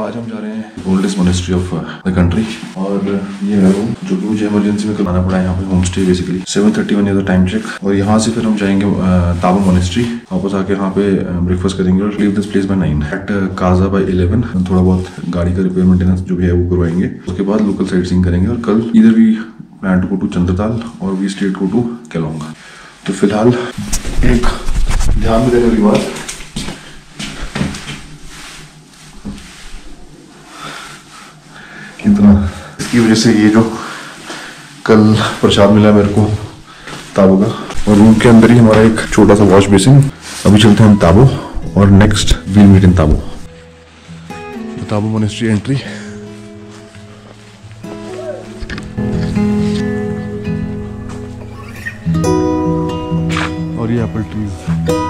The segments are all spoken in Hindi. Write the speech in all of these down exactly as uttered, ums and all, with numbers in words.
आज हम जा रहे हैं oldest monastery of the country और ये है वो जो कि मुझे इमरजेंसी में करना पड़ा है यहाँ पे home stay basically seven thirty one the time check. और यहाँ से फिर हम जाएंगे ताबो मोनेस्ट्री, वापस आके यहाँ पे ब्रेकफास्ट करेंगे और leave this place by nine at Kaza by eleven. थोड़ा बहुत गाड़ी का रिपेयर मेंटेनेंस जो भी है वो करवाएंगे, उसके बाद लोकल साइट सीइंग करेंगे और कल इधर भी plan to go to Chandratal और we state go to Keylong. तो फिलहाल एक ध्यान में देने वाली बात, कितना इसकी वजह से ये जो कल प्रसाद मिला मेरे को ताबो का, और रूम के अंदर ही हमारा एक छोटा सा वॉश बेसिन। अभी चलते हैं हम ताबो और next we'll meet in Tabo. Tabo monastery entry. और ये apple trees.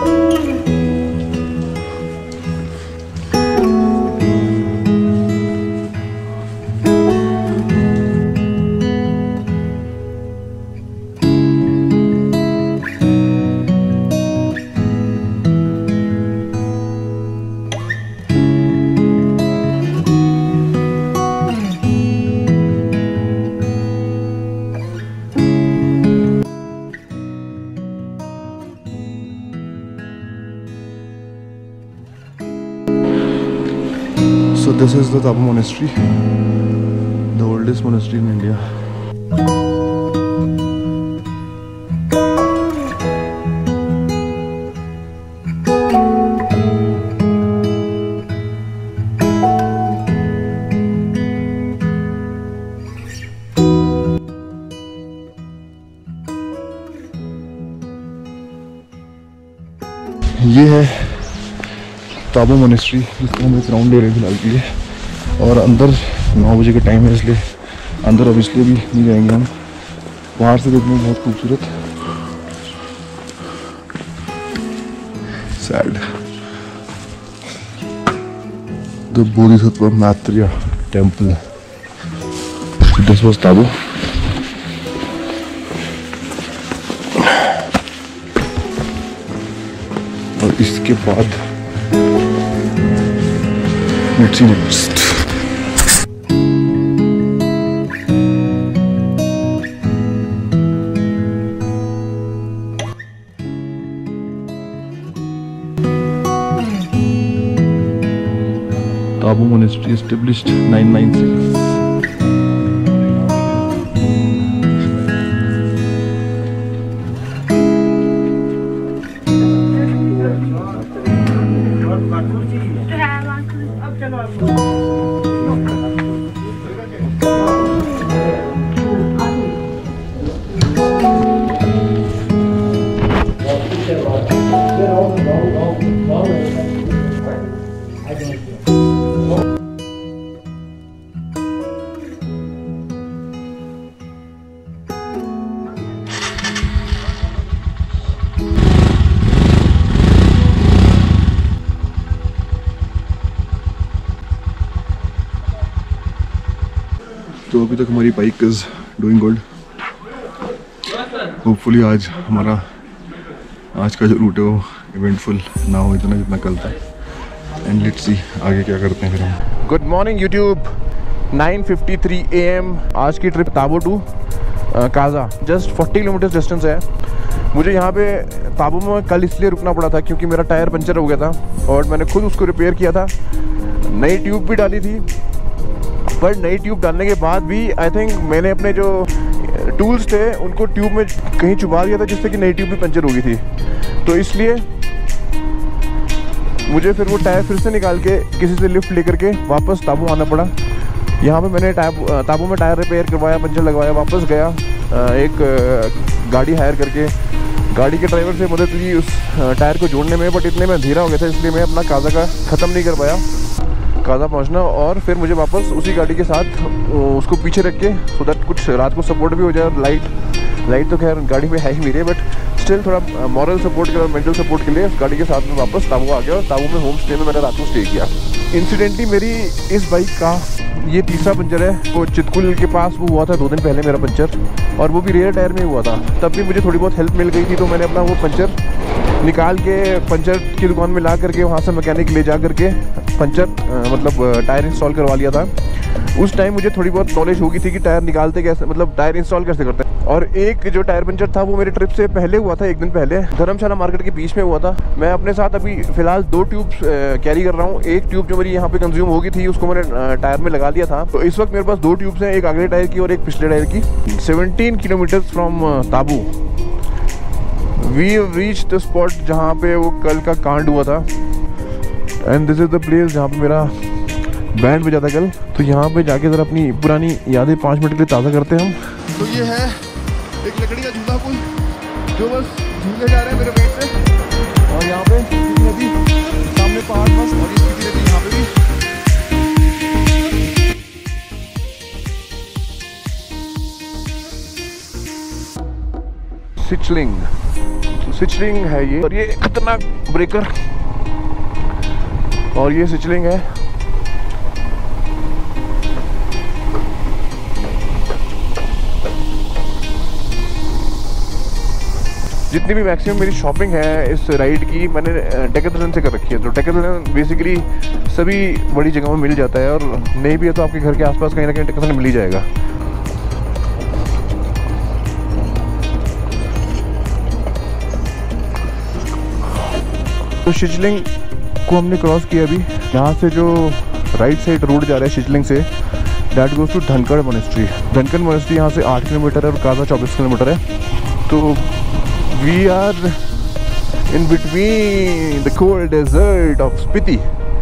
So this is the Tabo Monastery, the oldest monastery in India. ये है ताबो मोनेस्ट्री, जिसको हम एक राउंड ले रहे हैं फिलहाल के लिए। और अंदर नौ बजे का टाइम है, इसलिए अंदर अब इसलिए भी नहीं जाएंगे हम। बाहर से देखने में बहुत खूबसूरत said the Bodhisattva Maitreya temple. This was Tabo. और इसके बाद let's see next. Tabo Monastery established nine ninety-six. तो अभी तक हमारी bike is doing good. Hopefully आज हमारा आज का जो रूट है वो इवेंटफुल ना हो इतना जितना कल था। एंड लेट्स सी आगे क्या करते हैं फिर हम। Good morning YouTube. Nine fifty three A M आज की trip Tabo to Kaza, just forty kilometre distance है। मुझे यहाँ पे ताबो में कल इसलिए रुकना पड़ा था क्योंकि मेरा टायर पंचर हो गया था और मैंने खुद उसको रिपेयर किया था। नई ट्यूब भी डाली थी, पर नई ट्यूब डालने के बाद भी आई थिंक मैंने अपने जो टूल्स थे उनको ट्यूब में कहीं चुबा दिया था, जिससे कि नई ट्यूब भी पंचर हो गई थी। तो इसलिए मुझे फिर वो टायर फिर से निकाल के किसी से लिफ्ट लेकर के वापस ताबो आना पड़ा। यहाँ पे मैंने टाब ताबो में टायर रिपेयर करवाया, पंचर लगवाया, वापस गया एक गाड़ी हायर करके। गाड़ी के ड्राइवर से मदद ली उस टायर को जोड़ने में, बट इतने में अंधेरा हो गया था इसलिए मैं अपना काजा का ख़त्म नहीं कर पाया, काजा पहुंचना। और फिर मुझे वापस उसी गाड़ी के साथ उसको पीछे रख के सो दैट कुछ रात को सपोर्ट भी हो जाए। और लाइट लाइट तो खैर गाड़ी में है ही मेरे, बट स्टिल थोड़ा मॉरल सपोर्ट के और मेंटल सपोर्ट के लिए उस गाड़ी के साथ में वापस ताबो आ गया। और ताबो में होम स्टे में मैंने रात को स्टे किया। इंसिडेंटली मेरी इस बाइक का ये तीसरा पंचर है। वो चितकुल के पास वो हुआ था दो दिन पहले मेरा पंचर, और वो भी रेयर टायर में हुआ था। तब भी मुझे थोड़ी बहुत हेल्प मिल गई थी, तो मैंने अपना वो पंचर निकाल के पंचर की दुकान में ला करके वहाँ से मैकेनिक ले जा करके पंचर मतलब टायर इंस्टॉल करवा लिया था। उस टाइम मुझे थोड़ी बहुत नॉलेज होगी थी कि टायर निकालते कैसे, मतलब टायर इंस्टॉल कैसे करते हैं। और एक जो टायर पंचर था वो मेरे ट्रिप से पहले हुआ था, एक दिन पहले धर्मशाला मार्केट के बीच में हुआ था। मैं अपने साथ अभी फिलहाल दो ट्यूब्स कैरी कर रहा हूँ। एक ट्यूब जो मेरी यहाँ पे कंज्यूम होगी थी उसको मैंने टायर में लगा लिया था। तो इस वक्त मेरे पास दो ट्यूब्स हैं, एक अगले टायर की और एक पिछले टायर की। Seventeen kilometre from Tabo we reach the spot जहाँ पे वो कल का कांड हुआ था। And this is the place जहाँ पे मेरा बैंड बजा था कल। तो यहाँ पे जाके ज़रा अपनी पुरानी यादें पाँच मिनट के लिए ताज़ा करते हैं हम। तो ये है एक लकड़ी का झूला पुल जो बस झूले जा रहे हैं मेरे पेट से। और यहाँ पे स्पीति नदी सामने पहाड़ बस, और ये स्पीति नदी यहाँ पे भी। सिचलिंग, सिचलिंग है ये, और ये खतरनाक ब्रेकर, और ये सिचलिंग है। जितनी भी मैक्सिमम मेरी शॉपिंग है इस राइड की मैंने डेकाथलन से कर रखी है। तो डेकाथलन बेसिकली सभी बड़ी जगहों में मिल जाता है, और नहीं भी है तो आपके घर के आसपास कहीं ना कहीं डेकाथलन मिल ही जाएगा। तो शिचलिंग को हमने क्रॉस किया अभी। यहाँ से जो राइट साइड रोड जा रहा है शिचलिंग से, that goes to Dhankar monastery. Dhankar monastery यहाँ से आठ किलोमीटर है और काजा चौबीस किलोमीटर है। तो we are in between the cold desert of Spiti.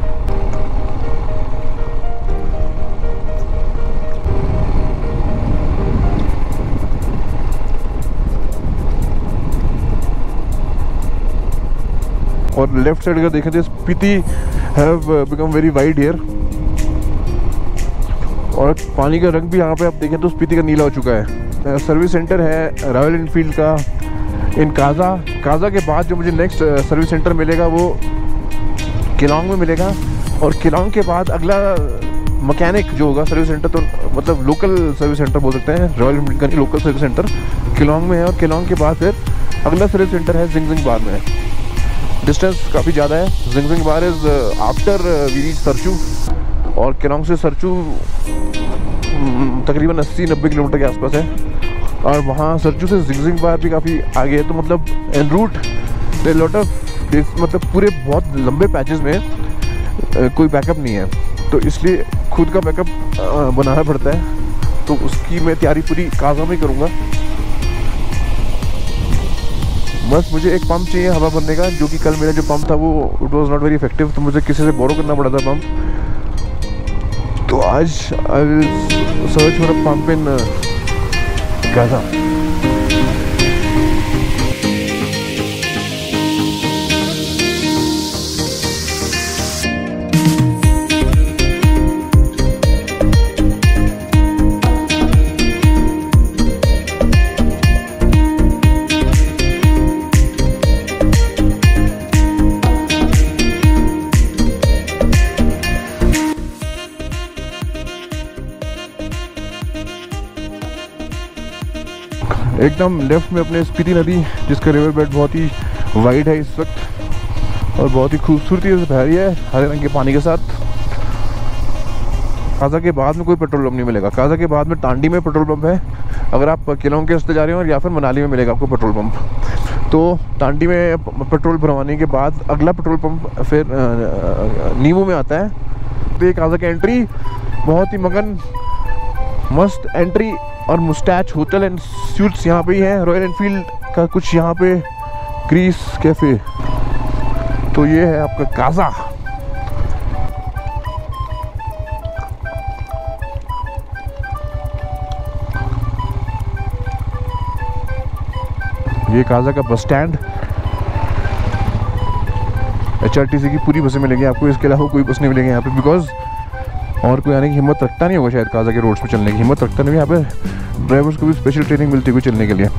और लेफ्ट साइड अगर देखें तो Spiti have become very wide here, और पानी का रंग भी यहाँ पे आप देखें तो स्पीति का नीला हो चुका है। सर्विस सेंटर है रॉयल एनफील्ड का इन काजा। काजा के बाद जो मुझे नेक्स्ट सर्विस सेंटर मिलेगा वो किलोंग में मिलेगा, और किलोंग के बाद अगला मैकेनिक जो होगा सर्विस सेंटर, तो मतलब लोकल सर्विस सेंटर बोल सकते हैं, रॉयल एनफील्ड का नहीं, लोकल सर्विस सेंटर किलोंग में है। और किलोंग के बाद फिर अगला सर्विस सेंटर है जिंगजिंग बार में। डिस्टेंस काफ़ी ज़्यादा है। Jingjing Bar is after we reach Sarchu, और किलोंग से सरचू तकरीबन अस्सी नब्बे किलोमीटर के आसपास है। और वहाँ सरचू से जिंगजिंग बार भी काफ़ी आगे है। तो मतलब एन रूट दे लॉट ऑफ, मतलब पूरे बहुत लंबे पैचेस में uh, कोई बैकअप नहीं है, तो इसलिए खुद का बैकअप uh, बनाना पड़ता है। तो उसकी मैं तैयारी पूरी काजा में करूँगा। बस मुझे एक पंप चाहिए हवा भरने का, जो कि कल मेरा जो पंप था वो it was not very effective, तो मुझे किसी से बोरो करना पड़ा था पंप। तो आज I will search for a pump in Kaza. एकदम लेफ्ट में अपने स्पीति नदी, जिसका रिवर बेड बहुत ही वाइड है इस वक्त और बहुत ही खूबसूरती से बह रही है हरे रंग के पानी के साथ। काजा के बाद में कोई पेट्रोल पंप नहीं मिलेगा। काजा के बाद में टांडी में पेट्रोल पंप है, अगर आप किलोंग के रास्ते जा रहे हो, या फिर मनाली में मिलेगा आपको पेट्रोल पंप। तो टांडी में पेट्रोल भरवाने के बाद अगला पेट्रोल पंप फिर नीमू में आता है। तो ये काजा की एंट्री बहुत ही मगन मस्त एंट्री, और मुस्टैच होटल एंड स्यूट्स यहाँ पे ही है। रॉयल एनफील्ड का कुछ यहाँ पे ग्रीस कैफे। तो ये है आपका काजा। ये काजा का bus stand. H R T C की पूरी बसें मिलेंगी आपको, इसके अलावा कोई बस नहीं मिलेंगे यहाँ पे, बिकॉज और कोई आने की हिम्मत रखता नहीं होगा शायद। काजा के रोड्स पे चलने की हिम्मत रखता नहीं। यहाँ पे ड्राइवर्स को भी स्पेशल ट्रेनिंग मिलती है चलने के लिए।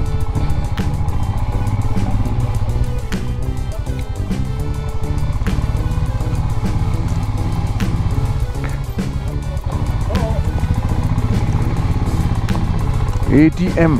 A T M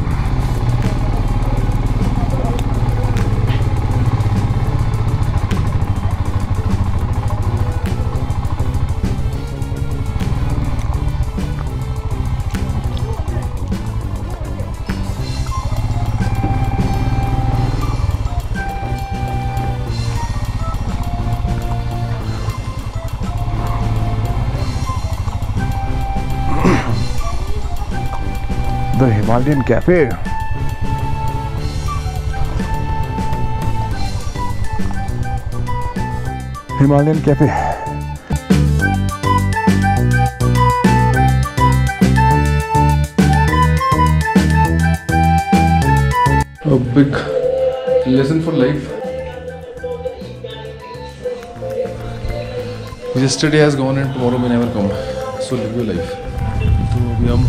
Himalayan cafe. Himalayan cafe A big lesson for life. Yesterday has gone and tomorrow may never come. So live your life. तो अभी हम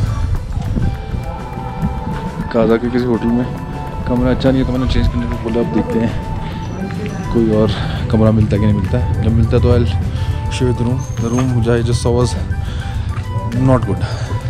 काजा के किसी होटल में, कमरा अच्छा नहीं है तो मैंने चेंज करने को बोला। अब देखते हैं कोई और कमरा मिलता है कि नहीं मिलता है। जब मिलता है तो I will show you the room. The room which I just saw was not good.